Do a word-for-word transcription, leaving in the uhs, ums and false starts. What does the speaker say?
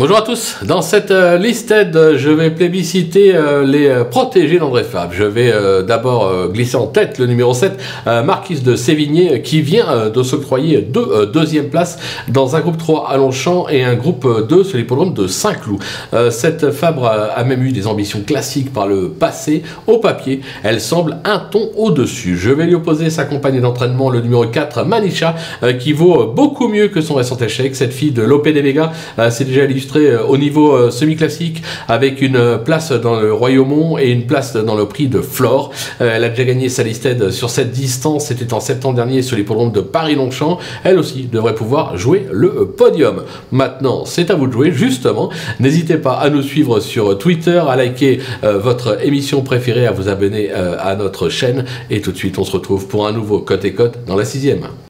Bonjour à tous, dans cette euh, listed, je vais plébisciter euh, les euh, protégés d'André Fabre. Je vais euh, d'abord euh, glisser en tête le numéro sept, euh, Marquise de Sévigné, qui vient euh, de s'octroyer deux euh, deuxième places dans un groupe trois à Longchamp et un groupe euh, deux sur l'hippodrome de Saint-Cloud. Euh, cette Fabre a, a même eu des ambitions classiques par le passé. Au papier, elle semble un ton au-dessus. Je vais lui opposer sa compagne d'entraînement, le numéro quatre, Manisha, euh, qui vaut beaucoup mieux que son récent échec. Cette fille de Lope de Vega euh, s'est déjà illustrée au niveau euh, semi-classique avec une euh, place dans le Royaumont et une place dans le prix de Flore. Euh, elle a déjà gagné sa listed sur cette distance, c'était en septembre dernier sur l'hippodrome de Paris-Longchamp. Elle aussi devrait pouvoir jouer le podium. Maintenant, c'est à vous de jouer, justement. N'hésitez pas à nous suivre sur Twitter, à liker euh, votre émission préférée, à vous abonner euh, à notre chaîne. Et tout de suite, on se retrouve pour un nouveau Cote et Cote dans la sixième.